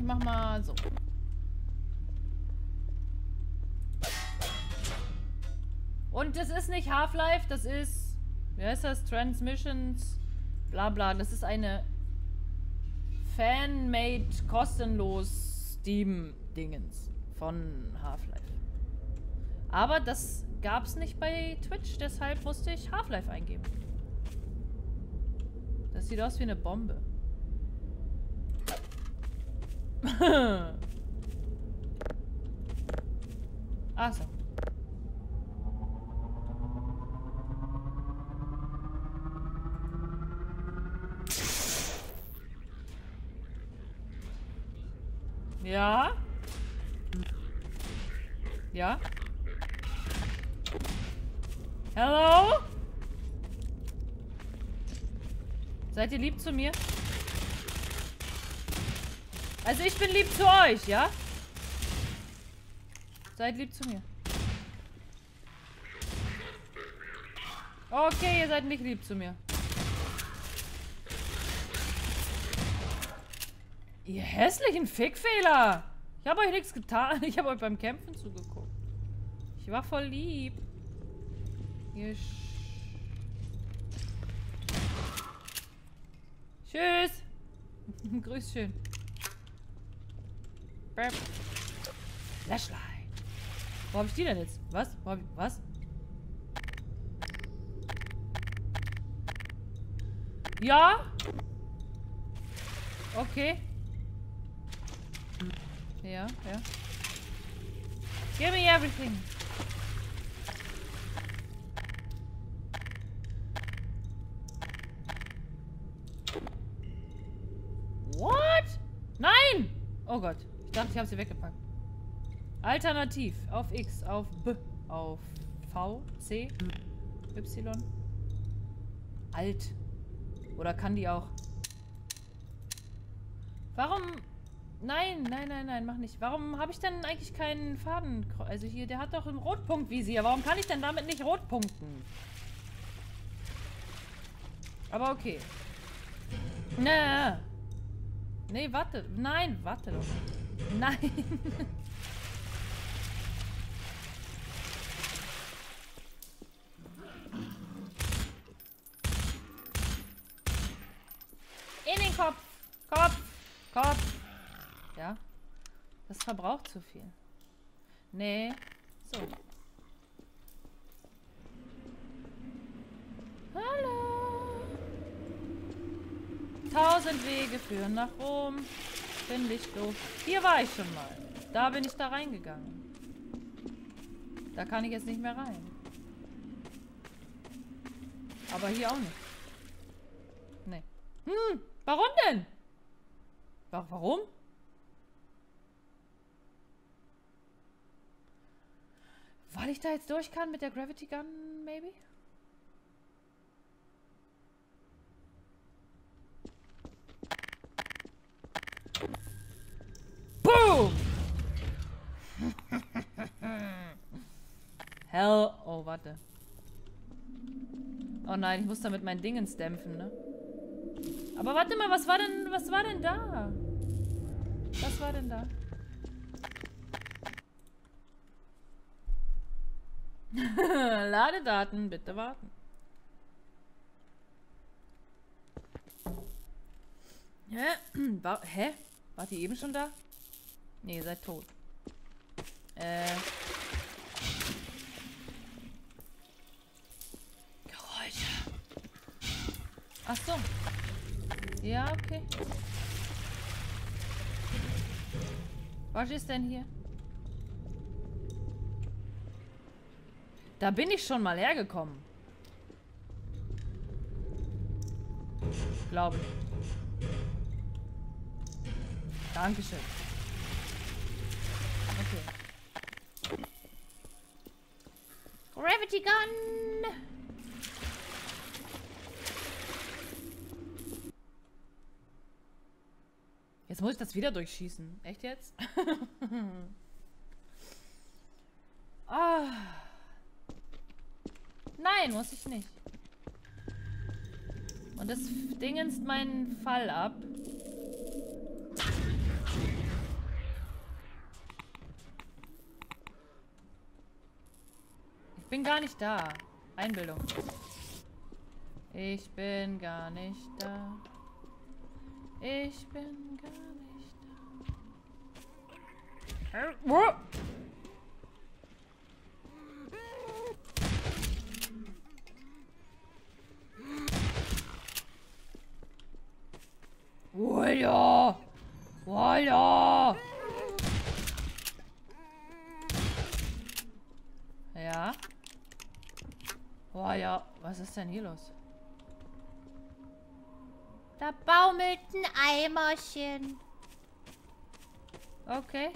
mach mal so. Und das ist nicht Half-Life, das ist... Wie heißt das? Transmissions... Bla bla. Das ist eine... Fan-made, kostenlos Steam-Dingens von Half-Life. Aber das gab's nicht bei Twitch, deshalb musste ich Half-Life eingeben. Das sieht aus wie eine Bombe. Ach so. Ja? Ja? Hello? Seid ihr lieb zu mir? Also ich bin lieb zu euch, ja? Seid lieb zu mir. Okay, ihr seid nicht lieb zu mir. Ihr hässlichen Fickfehler! Ich habe euch nichts getan. Ich habe euch beim Kämpfen zugeguckt. Ich war voll lieb. Ihr Tschüss! Grüß schön. Flashlight. Wo habe ich die denn jetzt? Was? Was? Ja? Okay. Ja, ja. Give me everything. What? Nein! Oh Gott. Ich dachte, ich habe sie weggepackt. Alternativ. Auf X, auf B, auf V, C, Y. Alt. Oder kann die auch... Warum... Nein, nein, nein, nein, mach nicht. Warum habe ich denn eigentlich keinen Faden... Also hier, der hat doch ein Rotpunktvisier. Warum kann ich denn damit nicht rotpunkten? Aber okay. Nee, warte. Nein, warte doch. Nein. In den Kopf. Kopf. Ja. Das verbraucht zu viel. Nee. So. Hallo. 1000 Wege führen nach Rom. Finde ich doof. Hier war ich schon mal. Da bin ich da reingegangen. Da kann ich jetzt nicht mehr rein. Aber hier auch nicht. Nee. Warum denn? Warum? Weil ich da jetzt durch kann mit der Gravity Gun, maybe? Boom! Hell. Oh, warte. Oh nein, ich muss damit mein Dingens dämpfen, ne? Aber warte mal, was war denn da? Was war denn da? Ladedaten, bitte warten. Hä? Wart ihr eben schon da? Nee, ihr seid tot. Geräusche. Ach so. Ja, okay. Was ist denn hier? Da bin ich schon mal hergekommen. Glaube ich. Dankeschön. Okay. Gravity Gun! Jetzt muss ich das wieder durchschießen. Echt jetzt? Ah. Nein, muss ich nicht. Und das dingenst meinen Fall ab. Bin gar nicht da. Einbildung. Ich bin gar nicht da. Ich bin gar nicht da. Woja! Woja! Ja. Woja, was ist denn hier los? Da baumelt ein Eimerchen. Okay.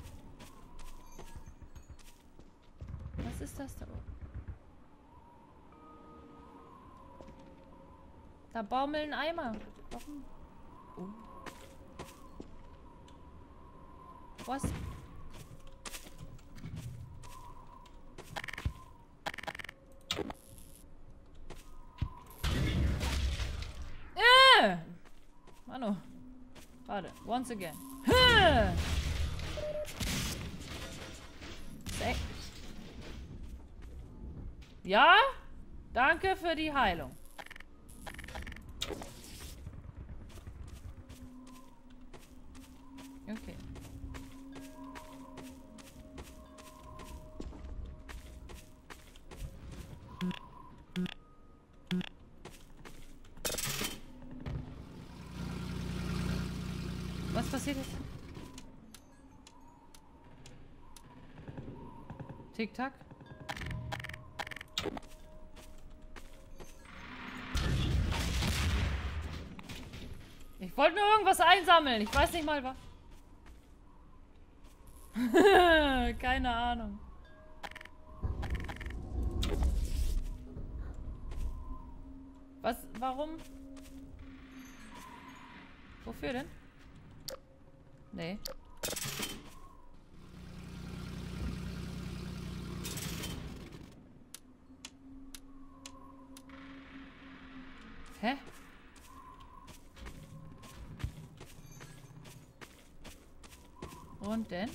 Was ist das da oben? Da baumeln Eimer. Warum? Oh. Was? Mano. Warte. Once again. Ja? Danke für die Heilung. Okay. Was passiert jetzt? Tick-Tack. Ich wollte nur irgendwas einsammeln. Ich weiß nicht mal was. Keine Ahnung. Was? Warum? Wofür denn? Nee. Hä? Und denn?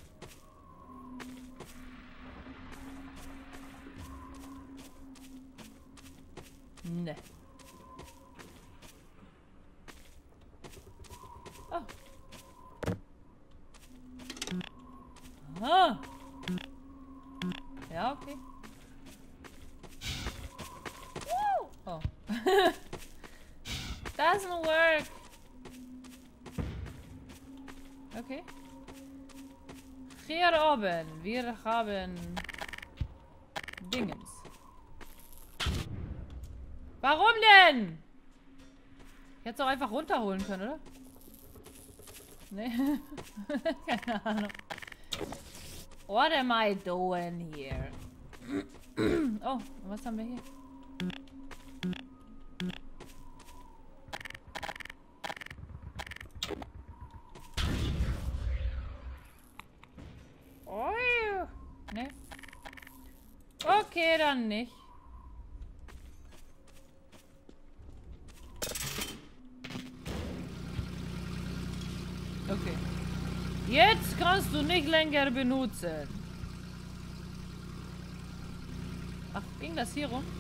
Ne. Oh. Ah. Ja, okay. Oh. Doesn't work. Okay. Hier oben. Wir haben Dingens. Warum denn? Ich hätte es auch einfach runterholen können, oder? Nee. Keine Ahnung. What am I doing here? Oh, was haben wir hier? Oh, ne. Okay, dann nicht. Okay. Jetzt kannst du nicht länger benutzen. Ach, ging das hier rum?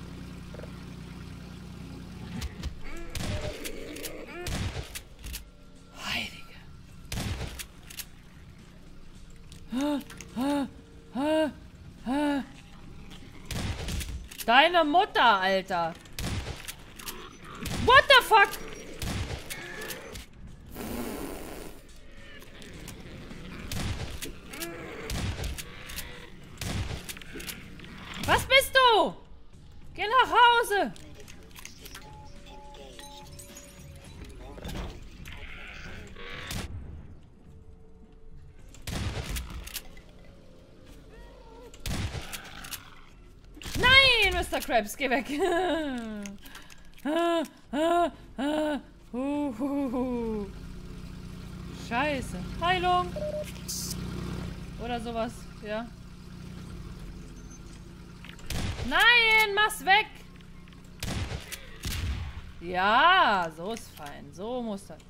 Heilige. Deine Mutter, Alter. What the fuck? Was bist du? Geh nach Hause. Nein, Mr. Krabs, geh weg. Scheiße. Heilung. Oder sowas, ja. Nein, mach's weg! Ja, so ist fein. So muss das.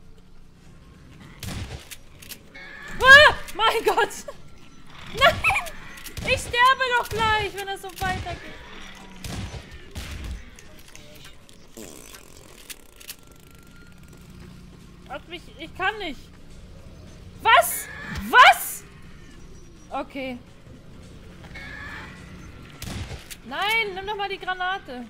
Ah, mein Gott! Nein! Ich sterbe! mir doch gleich, wenn das so weitergeht. Ich kann nicht. Was? Was? Okay. Nein, nimm doch mal die Granate.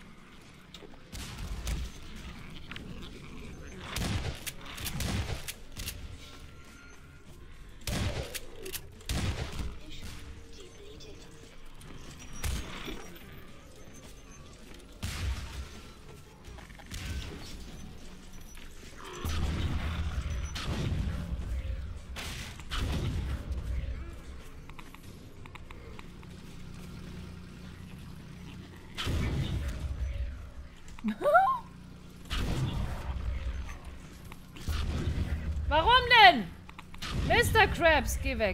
Warum denn? Mr. Krabs, geh weg.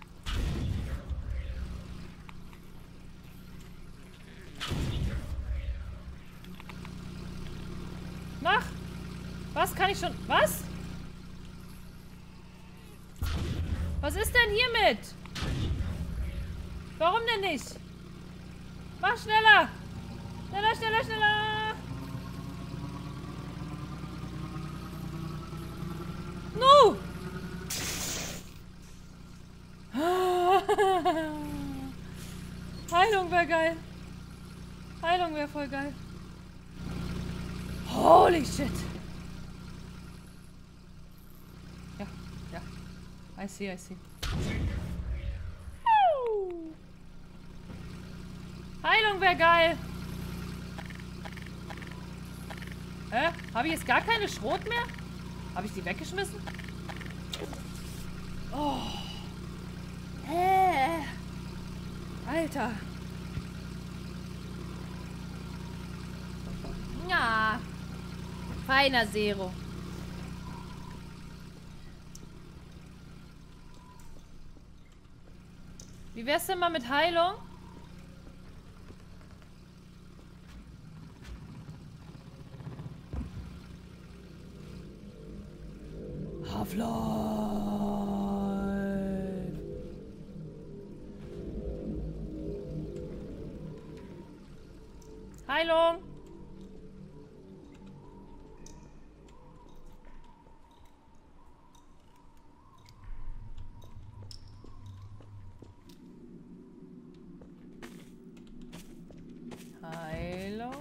Mach. Was kann ich schon... Was? Was ist denn hiermit? Warum denn nicht? Mach schneller. Schneller, schneller, schneller. No! Heilung wäre geil. Heilung wäre voll geil. Holy shit. Ja, ja. I see, I see. Heilung wäre geil. Hä? Habe ich jetzt gar keine Schrot mehr? Habe ich die weggeschmissen? Oh. Alter. Ja. Feiner Zero. Wie wär's denn mal mit Heilung? Half-Life. Heilung. Heilung.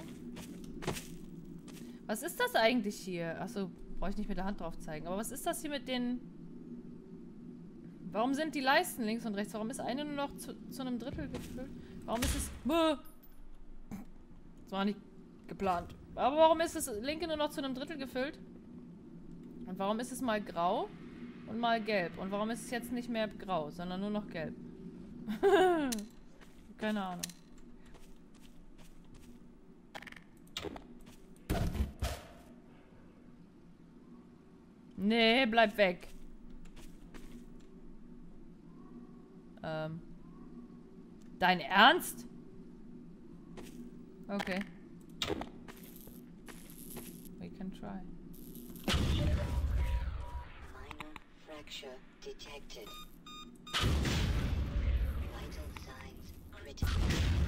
Was ist das eigentlich hier? Achso, brauche ich nicht mit der Hand drauf zeigen. Aber was ist das hier mit den... Warum sind die Leisten links und rechts? Warum ist eine nur noch zu einem Drittel gefüllt? Warum ist es... Das war nicht geplant. Aber warum ist das linke nur noch zu einem Drittel gefüllt? Und warum ist es mal grau und mal gelb? Und warum ist es jetzt nicht mehr grau, sondern nur noch gelb? Keine Ahnung. Nee, bleib weg. Dein Ernst? Okay. We can try. Minor fracture detected. Vital signs critical.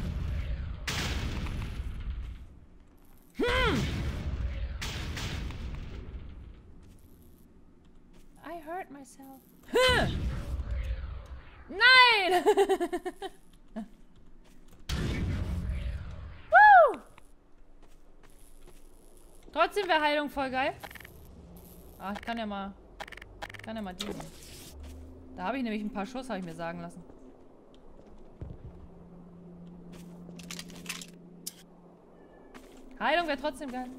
I hurt myself. Nein! Trotzdem wäre Heilung voll geil. Ah, ich kann ja mal die nehmen. Da habe ich nämlich ein paar Schuss, habe ich mir sagen lassen. Heilung wäre trotzdem geil.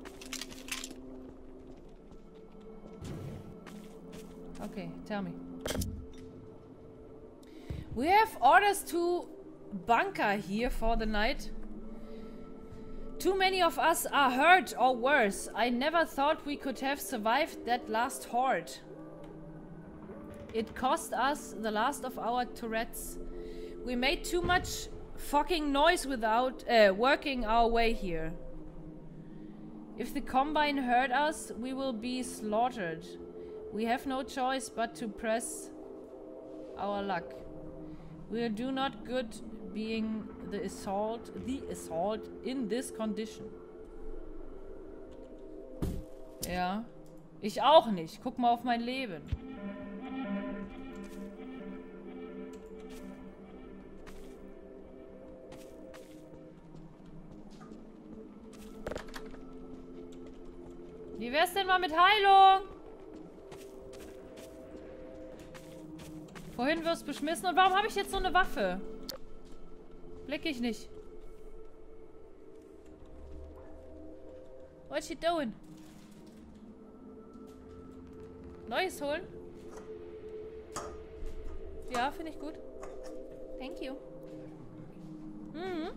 Okay, tell me. We have orders to bunker here for the night. Too many of us are hurt or worse. I never thought we could have survived that last horde. It cost us the last of our turrets. We made too much fucking noise without working our way here. If the Combine hurt us, we will be slaughtered. We have no choice but to press our luck. We'll do not good being the assault in this condition. Ja. Ich auch nicht. Guck mal auf mein Leben. Wie wär's denn mal mit Heilung? Vorhin wirst du beschmissen. Und warum habe ich jetzt so eine Waffe? Blick ich nicht. What's she doing? Neues holen? Ja, finde ich gut. Thank you. Mhm.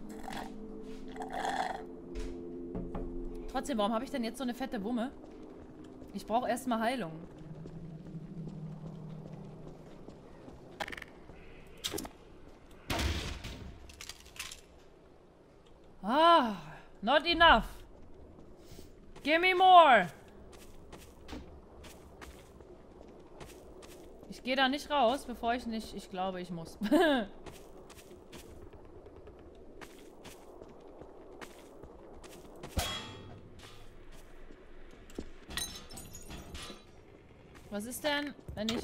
Trotzdem, warum habe ich denn jetzt so eine fette Wumme? Ich brauche erstmal Heilung. Ah, not enough. Give me more. Ich gehe da nicht raus, bevor ich nicht... Ich glaube, ich muss. Was ist denn, wenn ich...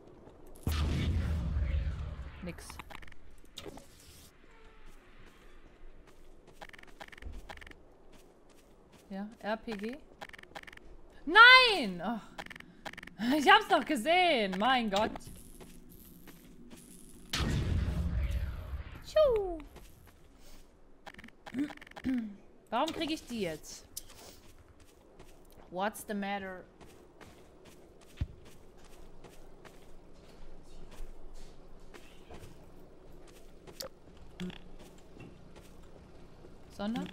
Nix. Ja, RPG? Nein! Oh. Ich hab's doch gesehen! Mein Gott! Tschu. Warum kriege ich die jetzt? What's the matter? Sondern?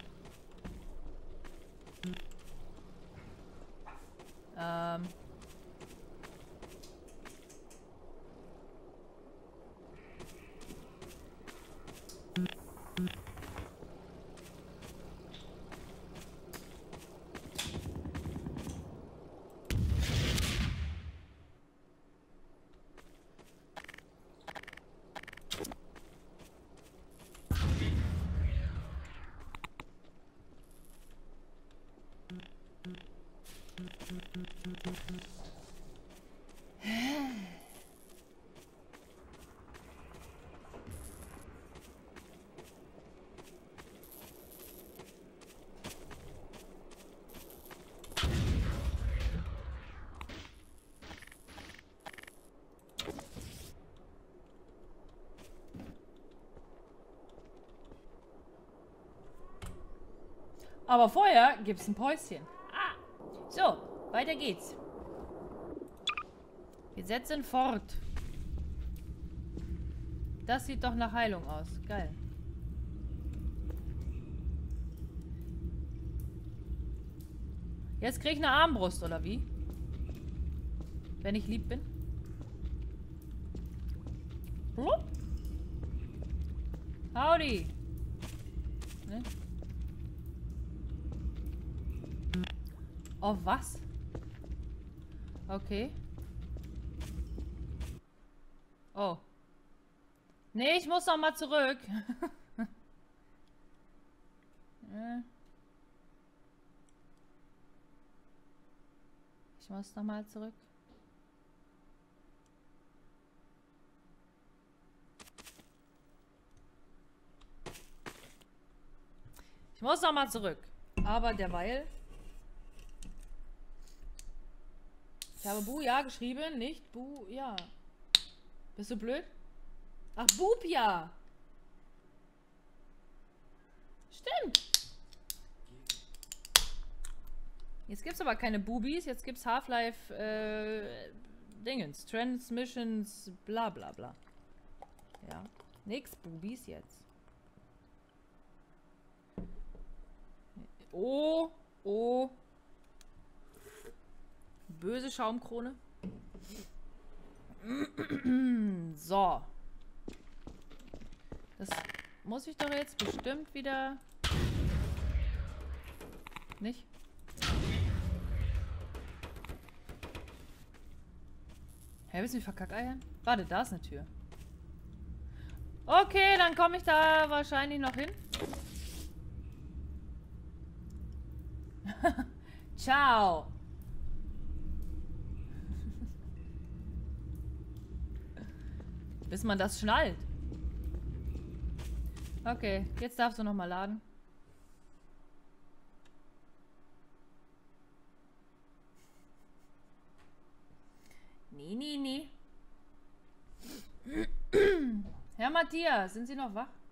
Aber vorher gibt's ein Päuschen. Ah, so, weiter geht's. Wir setzen fort. Das sieht doch nach Heilung aus. Geil. Jetzt krieg ich eine Armbrust, oder wie? Wenn ich lieb bin. Blub. Howdy. Ne? Oh, was? Okay. Oh. Nee, ich muss noch mal zurück. Ich muss noch mal zurück. Ich muss noch mal zurück. Aber derweil... Ich habe Buja geschrieben, nicht Buja. Bist du blöd? Ach, Bubja. Stimmt. Jetzt gibt's aber keine Boobies, jetzt gibt's Half-Life Dingens, Transmissions, bla bla bla. Ja, nix Boobies jetzt. Oh, oh. Böse Schaumkrone. So. Das muss ich doch jetzt bestimmt wieder... Nicht? Hä, willst du mich verkackeiern? Warte, da ist eine Tür. Okay, dann komme ich da wahrscheinlich noch hin. Ciao. Bis man das schnallt. Okay, jetzt darfst du noch mal laden. Nee. Herr Matthias, sind Sie noch wach?